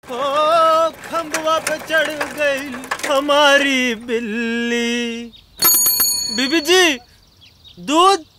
ओ खंबवा पे चढ़ गई हमारी बिल्ली। बीबी जी दूध।